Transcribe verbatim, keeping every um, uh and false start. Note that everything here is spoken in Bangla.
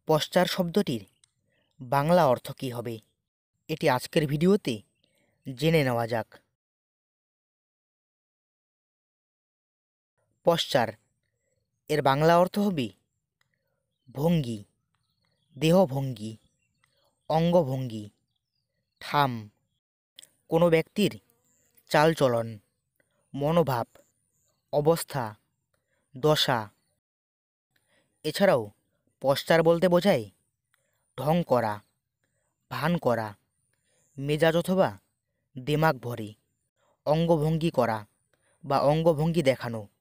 পশ্চার শব্দটির বাংলা অর্থ কী হবে, এটি আজকের ভিডিওতে জেনে নেওয়া যাক। পশ্চার এর বাংলা অর্থ হবে ভঙ্গি, দেহভঙ্গি, অঙ্গভঙ্গি, ঠাম, কোনো ব্যক্তির চালচলন, মনোভাব, অবস্থা, দশা। এছাড়াও পশ্চার বলতে বোঝায় ঢং করা, ভান করা, মেজাজ অথবা দেমাগ ভরে, অঙ্গভঙ্গি করা বা অঙ্গভঙ্গি দেখানো।